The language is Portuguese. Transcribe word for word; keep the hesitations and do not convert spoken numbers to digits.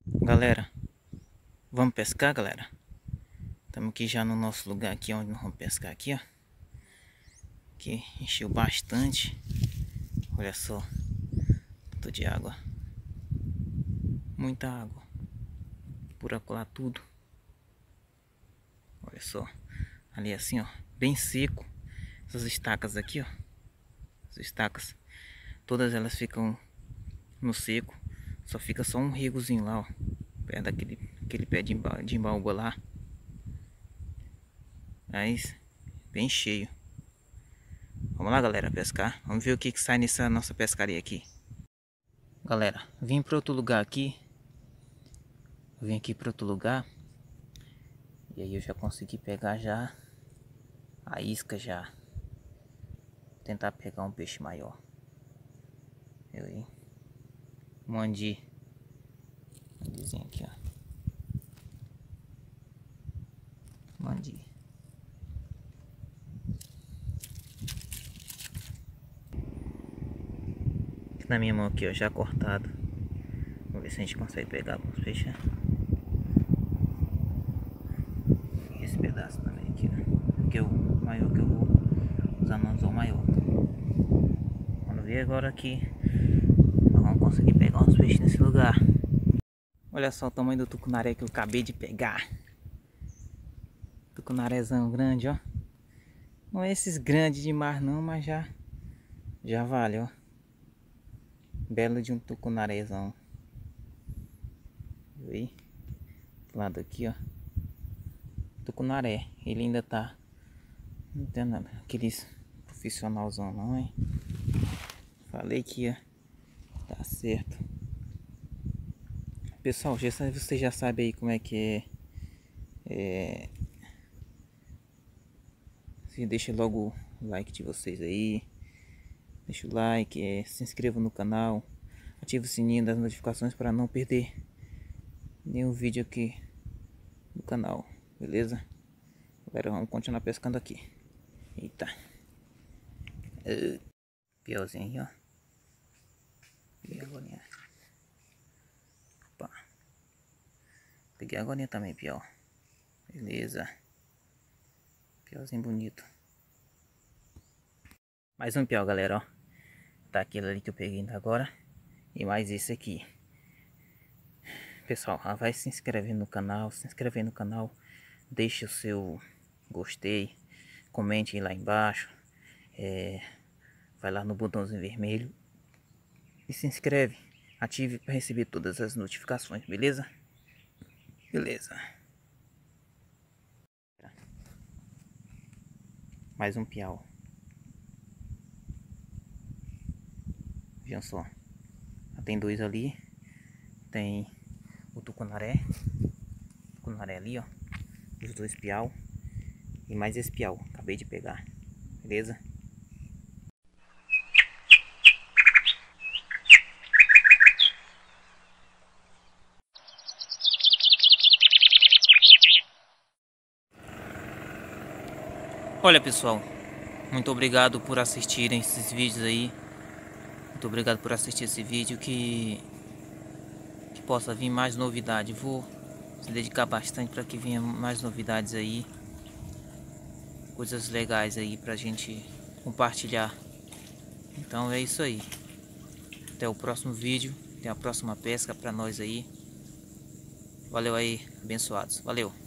Galera, vamos pescar, galera? Estamos aqui já no nosso lugar aqui, onde nós vamos pescar aqui, ó. Aqui encheu bastante. Olha só, tanto de água. Muita água. Por acolá tudo. Olha só, ali assim, ó, bem seco. Essas estacas aqui, ó. As estacas, todas elas ficam no seco. Só fica só um regozinho lá, ó, perto daquele aquele pé de, imba, de imbaúba lá. Mas bem cheio. Vamos lá, galera, pescar. Vamos ver o que que sai nessa nossa pescaria aqui. Galera, vim para outro lugar aqui. Vim aqui para outro lugar. E aí eu já consegui pegar já a isca já. Vou tentar pegar um peixe maior. Eu aí. Mandi. Mandizinho aqui, ó. Mandi. Aqui na minha mão aqui, ó, já cortado. Vamos ver se a gente consegue pegar alguns peixes. Esse pedaço também aqui, ó. Que é o maior que eu vou usar no anzol maior. Quando ver agora aqui, nós vamos conseguir pegar uns peixes nesse lugar. Olha só o tamanho do tucunaré que eu acabei de pegar. Tucunarézão grande, ó. Não é esses grandes demais não, mas já já vale, ó. Belo de um tucunarézão. Viu aí? Do lado aqui, ó. Tucunaré. Ele ainda tá. Não tem nada. Aqueles profissionalzão não, hein? Falei que ia dar certo. Pessoal, já, você já sabe aí como é que é. É... Deixa logo o like de vocês aí. Deixa o like, é, se inscreva no canal. Ative o sininho das notificações para não perder nenhum vídeo aqui no canal. Beleza? Galera, vamos continuar pescando aqui. Eita. Uh, piauzinho aí, ó. Peguei a agorinha. Opa. Peguei a agorinha também, piau. Beleza. Piauzinho bonito. Mais um piau, galera, ó. Tá aquele ali que eu peguei ainda agora. E mais esse aqui. Pessoal, vai se inscrevendo no canal. Se inscrever no canal. Deixe o seu gostei. Comente aí lá embaixo. É, vai lá no botãozinho vermelho. E se inscreve. Ative para receber todas as notificações, beleza? Beleza. Mais um piau. Vejam só. Tem dois ali. Tem o tucunaré. Tucunaré ali, ó. Os dois piau. E mais esse piau. Acabei de pegar. Beleza? Olha, pessoal, muito obrigado por assistirem esses vídeos aí. Muito obrigado por assistir esse vídeo, que, que possa vir mais novidade. Vou se dedicar bastante para que venha mais novidades aí. Coisas legais aí pra gente compartilhar. Então é isso aí. Até o próximo vídeo. Até a próxima pesca pra nós aí. Valeu aí, abençoados. Valeu.